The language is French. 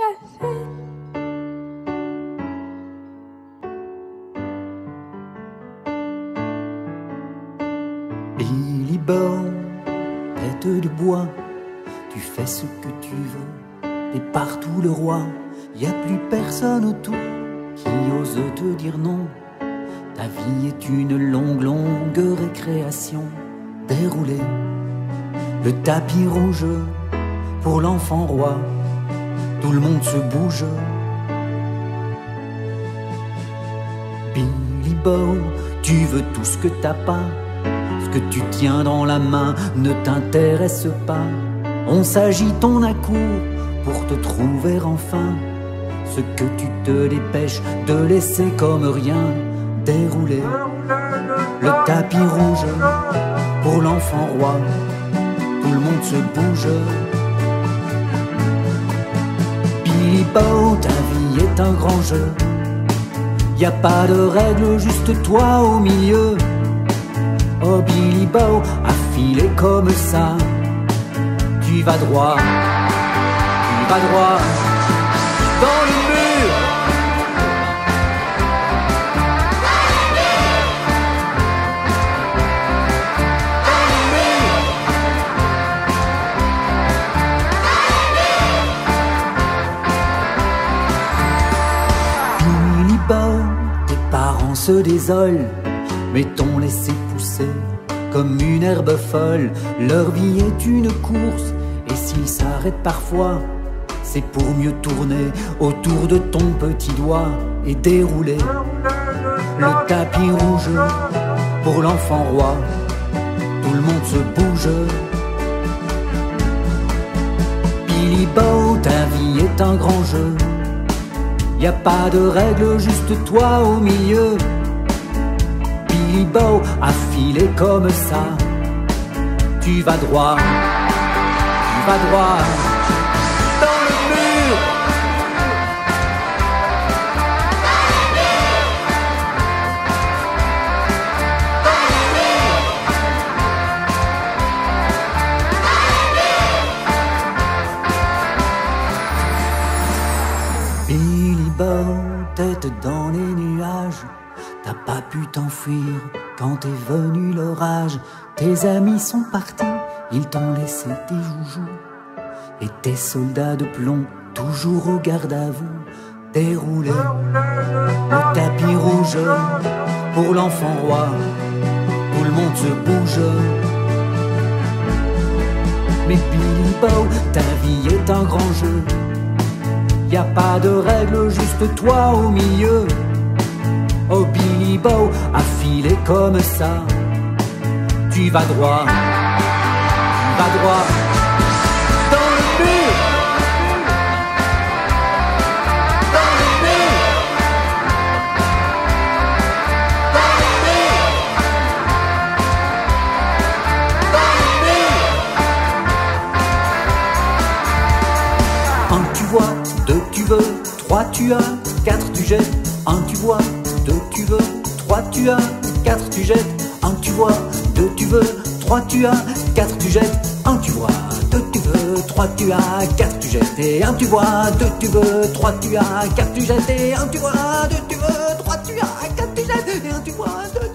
passé. Billy Bow, tête de bois, tu fais ce que tu veux, t'es partout le roi, y a plus personne autour qui ose te dire non. Ta vie est une longue, longue récréation. Déroulé, le tapis rouge pour l'enfant roi, tout le monde se bouge. Billy Bow, tu veux tout ce que t'as pas, ce que tu tiens dans la main ne t'intéresse pas. On s'agite, on accourt pour te trouver enfin, ce que tu te dépêches de laisser comme rien. Dérouler, le tapis rouge pour l'enfant roi, tout le monde se bouge. Billy Bow, ta vie est un grand jeu, y a pas de règles, juste toi au milieu. Oh Billy Bow, affilé comme ça, tu vas droit dans le mur. Billy Bow, tes parents se désolent, mais t'ont laissé pousser comme une herbe folle. Leur vie est une course, et s'ils s'arrêtent parfois, c'est pour mieux tourner autour de ton petit doigt et dérouler le tapis rouge pour l'enfant roi. Tout le monde se bouge. Billy Bow, ta vie est un grand jeu, y a pas de règles, juste toi au milieu. Billy Bow, affilé comme ça, tu vas droit dans le mur. Billy Bow, tête dans les nuages, t'as pas pu t'enfuir quand est venu l'orage. Tes amis sont partis, ils t'ont laissé tes joujoux, et tes soldats de plomb toujours au garde à vous. Dérouler le tapis rouge pour l'enfant roi, tout le monde se bouge. Mais Billy Bow, ta vie est un grand jeu, y a pas de règles, juste toi au milieu. Oh Billy Bow, affilé comme ça, tu vas droit dans le mur. Dans le mur. Dans le mur. Dans le mur. Un tu vois, deux tu veux, trois tu as, quatre tu jettes. Un tu vois, deux tu veux, trois tu as, quatre tu jettes. Un tu vois, deux tu veux, trois tu as, quatre tu jettes. Un tu vois, deux tu veux, trois tu as, quatre tu jettes. Et un tu vois, deux tu veux, trois tu as, quatre tu jettes. Et un tu vois, deux tu veux, trois tu as, quatre tu jettes. Et un tu vois, deux